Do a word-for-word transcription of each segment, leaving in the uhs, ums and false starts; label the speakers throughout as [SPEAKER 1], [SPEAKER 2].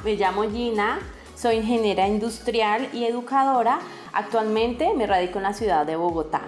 [SPEAKER 1] me llamo Gina, soy ingeniera industrial y educadora. Actualmente me radico en la ciudad de Bogotá.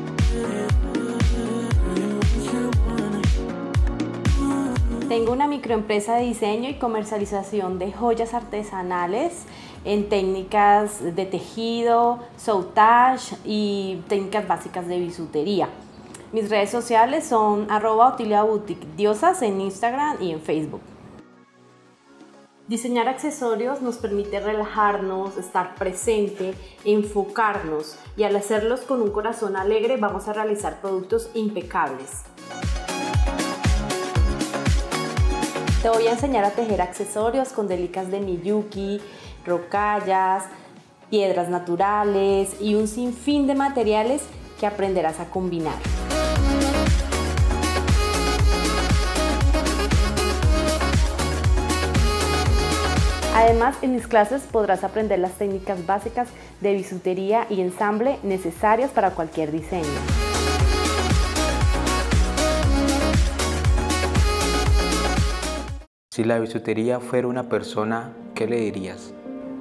[SPEAKER 1] Tengo una microempresa de diseño y comercialización de joyas artesanales en técnicas de tejido, soutage y técnicas básicas de bisutería. Mis redes sociales son arroba Otilia Boutique Diosas en Instagram y en Facebook. Diseñar accesorios nos permite relajarnos, estar presente, enfocarnos, y al hacerlos con un corazón alegre vamos a realizar productos impecables. Te voy a enseñar a tejer accesorios con delicas de Miyuki, rocallas, piedras naturales y un sinfín de materiales que aprenderás a combinar. Además, en mis clases podrás aprender las técnicas básicas de bisutería y ensamble necesarias para cualquier diseño.
[SPEAKER 2] Si la bisutería fuera una persona, ¿qué le dirías?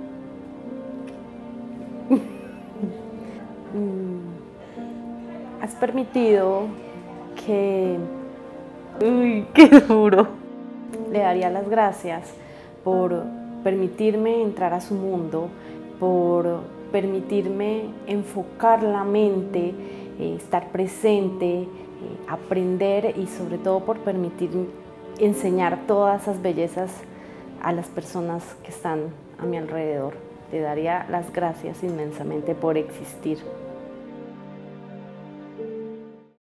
[SPEAKER 1] Has permitido que... Uy, qué duro. Le daría las gracias por permitirme entrar a su mundo, por permitirme enfocar la mente, eh, estar presente, eh, aprender y sobre todo por permitirme enseñar todas esas bellezas a las personas que están a mi alrededor. Le daría las gracias inmensamente por existir.